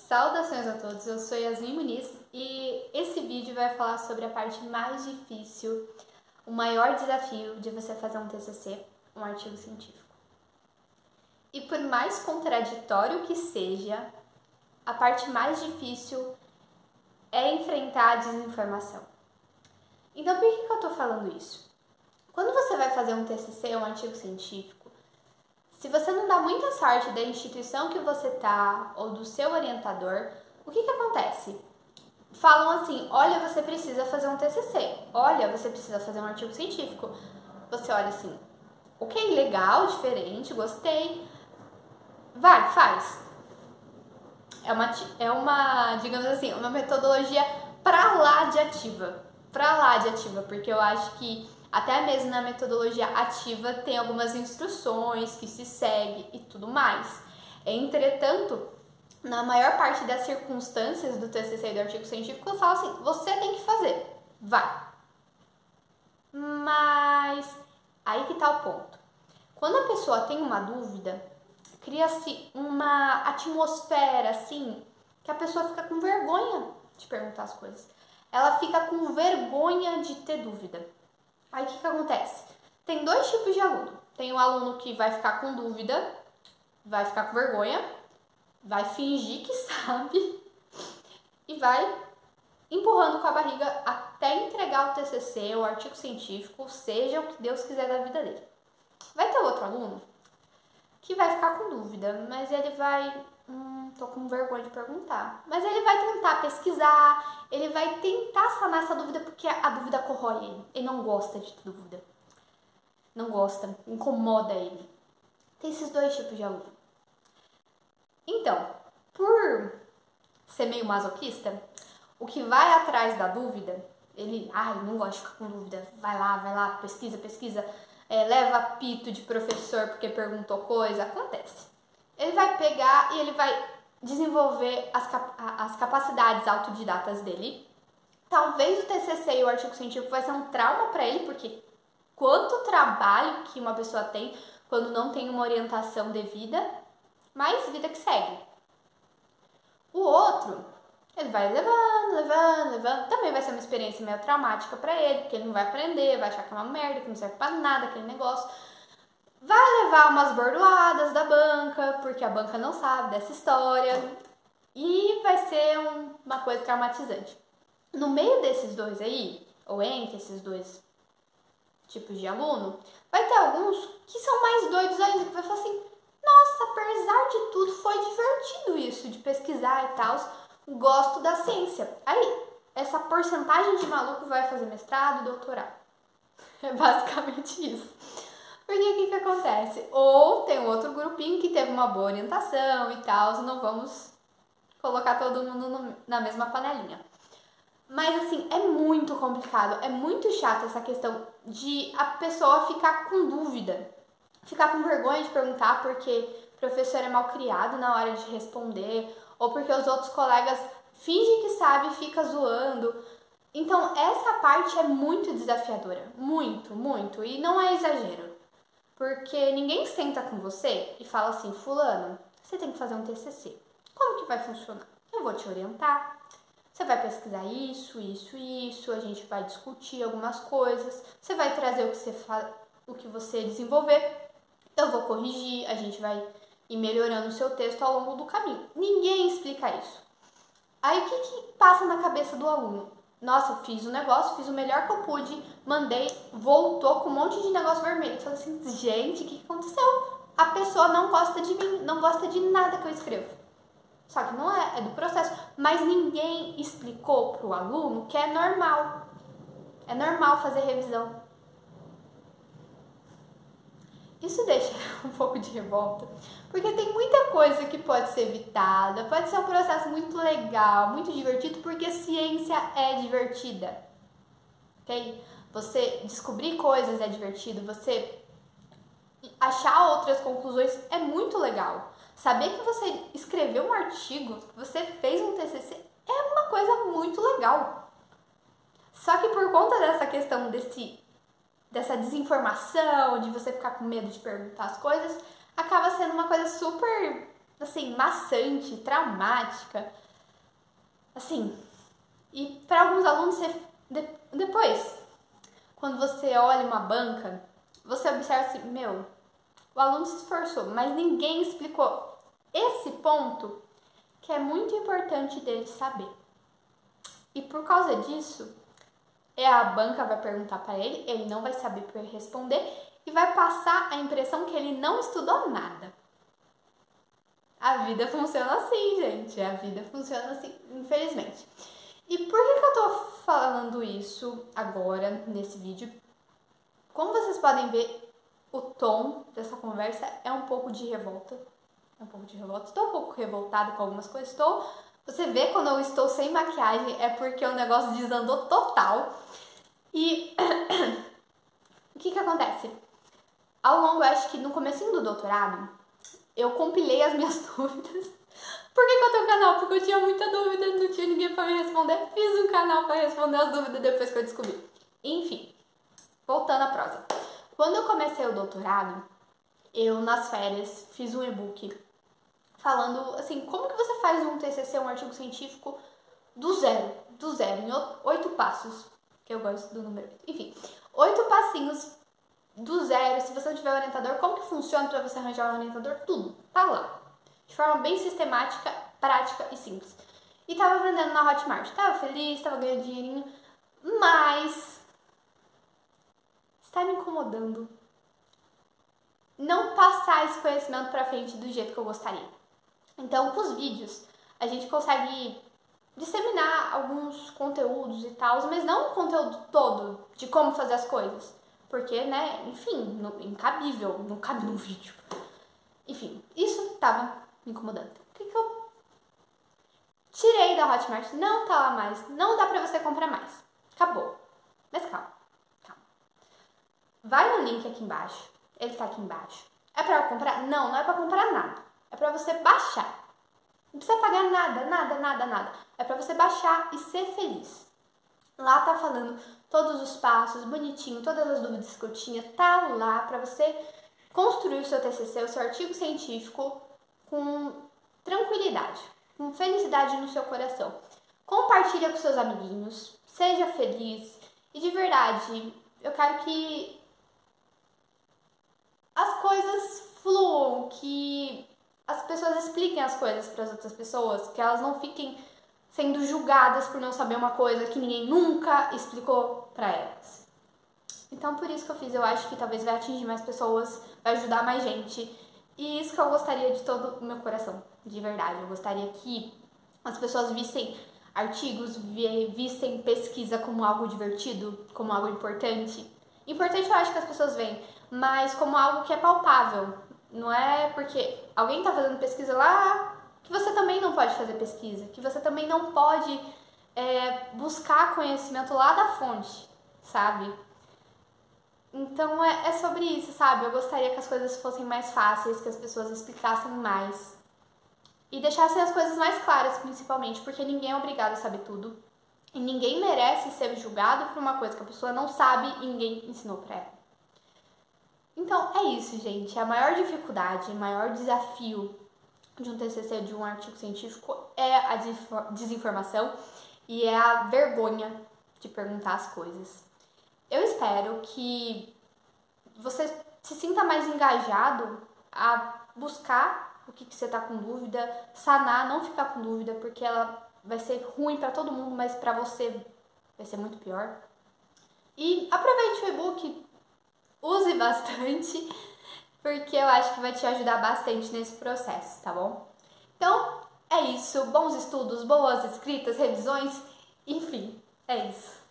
Saudações a todos, eu sou Yasmin Muniz e esse vídeo vai falar sobre a parte mais difícil, o maior desafio de você fazer um TCC, um artigo científico. E por mais contraditório que seja, a parte mais difícil é enfrentar a desinformação. Então por que eu tô falando isso? Quando você vai fazer um TCC, um artigo científico, se você não dá muita sorte da instituição que você tá ou do seu orientador, o que acontece? Falam assim, olha, você precisa fazer um TCC, olha, você precisa fazer um artigo científico. Você olha assim, ok, legal, diferente, gostei, vai, faz. Digamos assim, uma metodologia pra lá de ativa, porque eu acho que até mesmo na metodologia ativa tem algumas instruções que se segue e tudo mais. Entretanto, na maior parte das circunstâncias do TCC e do artigo científico, eu falo assim, você tem que fazer, vai. Mas aí que tá o ponto. Quando a pessoa tem uma dúvida, cria-se uma atmosfera assim, que a pessoa fica com vergonha de perguntar as coisas. Ela fica com vergonha de ter dúvida. Aí o que acontece? Tem dois tipos de aluno. Tem o aluno que vai ficar com dúvida, vai ficar com vergonha, vai fingir que sabe e vai empurrando com a barriga até entregar o TCC, o artigo científico, seja o que Deus quiser da vida dele. Vai ter outro aluno que vai ficar com dúvida, mas ele vai... tô com vergonha de perguntar. Mas ele vai tentar pesquisar, ele vai tentar sanar essa dúvida porque a dúvida corrói ele. Ele não gosta de ter dúvida. Não gosta, incomoda ele. Tem esses dois tipos de aluno. Então, por ser meio masoquista, o que vai atrás da dúvida, ele, não gosta de ficar com dúvida, vai lá, pesquisa, leva pito de professor porque perguntou coisa, acontece. Ele vai pegar e ele vai desenvolver as capacidades autodidatas dele. Talvez o TCC e o artigo científico vai ser um trauma para ele, porque quanto trabalho que uma pessoa tem quando não tem uma orientação devida, mas vida que segue. O outro, ele vai levando, também vai ser uma experiência meio traumática para ele, porque ele não vai aprender, vai achar que é uma merda, que não serve para nada aquele negócio. Vai levar umas bordoadas da banca, porque a banca não sabe dessa história. E vai ser uma coisa traumatizante. No meio desses dois aí, ou entre esses dois tipos de aluno, vai ter alguns que são mais doidos ainda, que vai falar assim, nossa, apesar de tudo, foi divertido isso, de pesquisar e tal, gosto da ciência. Aí, essa porcentagem de maluco vai fazer mestrado e doutorado. É basicamente isso. Porque o que acontece? Ou tem um outro grupinho que teve uma boa orientação e tal, não vamos colocar todo mundo na mesma panelinha. Mas assim, é muito complicado, é muito chato essa questão de a pessoa ficar com dúvida, ficar com vergonha de perguntar porque o professor é mal criado na hora de responder, ou porque os outros colegas fingem que sabe e fica zoando. Então essa parte é muito desafiadora, muito, e não é exagero. Porque ninguém senta com você e fala assim, fulano, você tem que fazer um TCC. Como que vai funcionar? Eu vou te orientar, você vai pesquisar isso, a gente vai discutir algumas coisas, você vai trazer o que você desenvolver, eu vou corrigir, a gente vai ir melhorando o seu texto ao longo do caminho. Ninguém explica isso. Aí o que passa na cabeça do aluno? Nossa, eu fiz o negócio, fiz o melhor que eu pude, mandei, voltou com um monte de negócio vermelho. Eu falei assim, gente, o que aconteceu? A pessoa não gosta de mim, não gosta de nada que eu escrevo. Só que não é do processo. Mas ninguém explicou pro aluno que é normal. É normal fazer revisão. Isso deixa um pouco de revolta, porque tem muita coisa que pode ser evitada, pode ser um processo muito legal, muito divertido, porque ciência é divertida, ok? Você descobrir coisas é divertido, você achar outras conclusões é muito legal. Saber que você escreveu um artigo, que você fez um TCC, é uma coisa muito legal. Só que por conta dessa questão dessa desinformação, de você ficar com medo de perguntar as coisas, acaba sendo uma coisa super assim, maçante, traumática, assim. E para alguns alunos, depois, quando você olha uma banca, você observa assim, meu, o aluno se esforçou, mas ninguém explicou esse ponto que é muito importante dele saber. E por causa disso, a banca vai perguntar para ele não vai saber responder e vai passar a impressão que ele não estudou nada. A vida funciona assim, gente. A vida funciona assim, infelizmente. E por que eu tô falando isso agora, nesse vídeo? Como vocês podem ver, o tom dessa conversa é um pouco de revolta. Estou um pouco revoltada com algumas coisas. Você vê quando eu estou sem maquiagem, é porque o negócio desandou total. E o que acontece? Ao longo, eu acho que no comecinho do doutorado, eu compilei as minhas dúvidas. Por que eu tenho um canal? Porque eu tinha muita dúvida, não tinha ninguém para me responder. Fiz um canal para responder as dúvidas depois que eu descobri. Enfim, voltando à prosa. Quando eu comecei o doutorado, eu nas férias fiz um e-book falando assim, como que você faz um TCC, um artigo científico do zero, em 8 passos, que eu gosto do número. Enfim, 8 passinhos do zero, se você não tiver orientador, como que funciona para você arranjar um orientador, tudo, tá lá. De forma bem sistemática, prática e simples. E tava vendendo na Hotmart, tava feliz, tava ganhando dinheirinho, mas está me incomodando não passar esse conhecimento pra frente do jeito que eu gostaria. Então, com os vídeos, a gente consegue disseminar alguns conteúdos e tal, mas não o conteúdo todo de como fazer as coisas. Porque, né, enfim, incabível, não cabe num vídeo. Enfim, isso tava me incomodando. O que eu tirei da Hotmart? Não tá lá mais, não dá pra você comprar mais. Acabou. Mas calma. Vai no link aqui embaixo, ele tá aqui embaixo. É pra eu comprar? Não, não é pra comprar nada. É pra você baixar. Não precisa pagar nada. É pra você baixar e ser feliz. Lá tá falando todos os passos, bonitinho, todas as dúvidas que eu tinha, tá lá pra você construir o seu TCC, o seu artigo científico com tranquilidade, com felicidade no seu coração. Compartilha com seus amiguinhos, seja feliz e de verdade, eu quero que as coisas fluam, que as pessoas expliquem as coisas para as outras pessoas, que elas não fiquem sendo julgadas por não saber uma coisa que ninguém nunca explicou para elas. Então, por isso que eu fiz, eu acho que talvez vai atingir mais pessoas, vai ajudar mais gente. E isso que eu gostaria de todo o meu coração, de verdade. Eu gostaria que as pessoas vissem artigos, vissem pesquisa como algo divertido, como algo importante. Importante eu acho que as pessoas veem, mas como algo que é palpável. Não é porque alguém está fazendo pesquisa lá que você também não pode fazer pesquisa, que você também não pode buscar conhecimento lá da fonte, sabe? Então é sobre isso, sabe? Eu gostaria que as coisas fossem mais fáceis, que as pessoas explicassem mais e deixassem as coisas mais claras, principalmente, porque ninguém é obrigado a saber tudo e ninguém merece ser julgado por uma coisa que a pessoa não sabe e ninguém ensinou pra ela. Então é isso, gente. A maior dificuldade, o maior desafio de um TCC, de um artigo científico, é a desinformação e é a vergonha de perguntar as coisas. Eu espero que você se sinta mais engajado a buscar o que você está com dúvida, sanar, não ficar com dúvida, porque ela vai ser ruim para todo mundo, mas para você vai ser muito pior. E aproveite o e-book, use bastante, porque eu acho que vai te ajudar bastante nesse processo, tá bom? Então, é isso. Bons estudos, boas escritas, revisões, enfim, é isso.